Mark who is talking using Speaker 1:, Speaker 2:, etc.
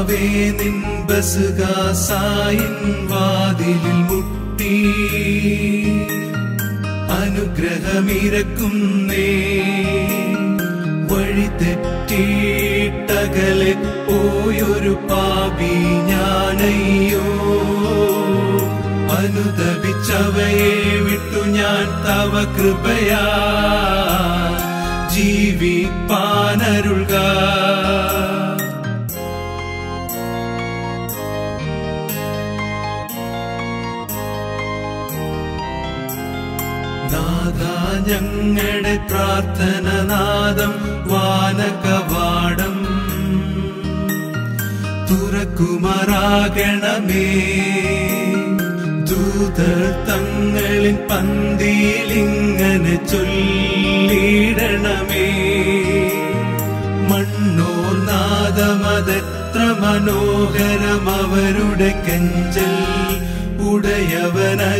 Speaker 1: കർത്താവേ നിൻ ബസുകാസായിൻ വാതിലിൽ മുട്ടി അനുഗ്രഹമിരക്കുന്നേ. വഴി തെറ്റിട്ടകലെ പോയൊരു പാപി ഞാനയ്യോ. അനുദപിച്ചവയെ വിട്ടു ഞാൻ തവ കൃപയാ ജീവിപ്പാനരുൾക. നാഥാ ഞങ്ങളുടെ പ്രാർത്ഥനനാദം വാനകവാടം തുറക്കുമാറാകണമേ. ദൂതർ തങ്ങളിൽ പന്തിയിലിങ്ങനെ ചൊല്ലിടണമേ. മണ്ണോർ നാദമതെത്ര മനോഹരം അവരുടെ കെഞ്ചൽ ഉടയവന